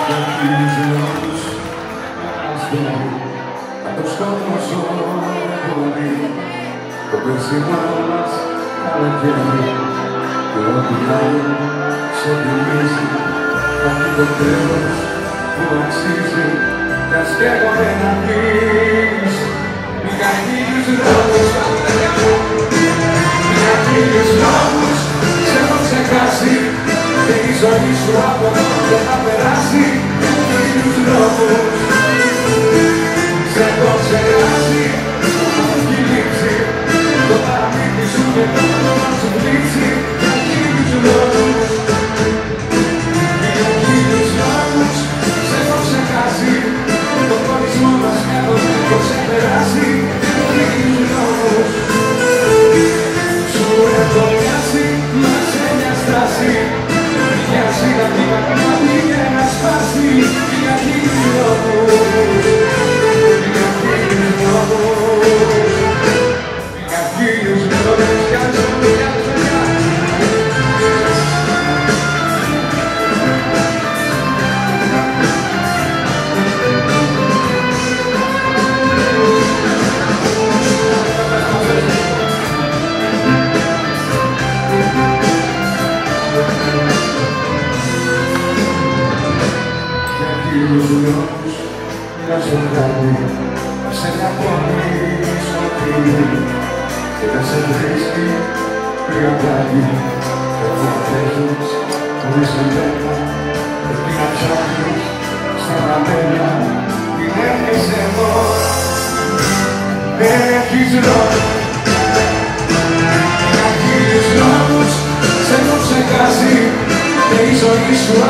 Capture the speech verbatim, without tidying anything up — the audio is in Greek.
Από το σκότω μπορεί το περσινό μας καλοκαίρι και ό,τι άλλο σε θυμίζει από το τέλος που αξίζει κι ας καίγονται να πεις για χίλιους λόγους για χίλιους λόγους σε έχω ξεχάσει και η ζωή σου από εδώ δεν θα περάσει για χίλιους λόγους σε έχω ξεχάσει, έχει λήξει το παραμύθι σου και το όνομα σου πλήξει για χίλιους λόγους για χίλιους λόγους σε έχω ξεχάσει το χωρισμό μας εδώ δεν έχω ξεπεράσει για χίλιους λόγους σου έχω πιάσει μας σε μια στάση μοιάζει να μην κακνώνει και να σπάσει για χίλιους λόγους σε μια πόλη σκοτεινή και δεν σε βρίσκει η αγάπη εγώ να παίζεις χωρίς εμένα εκεί να ψάχνεις στα ραμμένα την έχεις εδώ δεν έχεις λόγο για χίλιους λόγους σε έχω ξεχάσει και η ζωή σου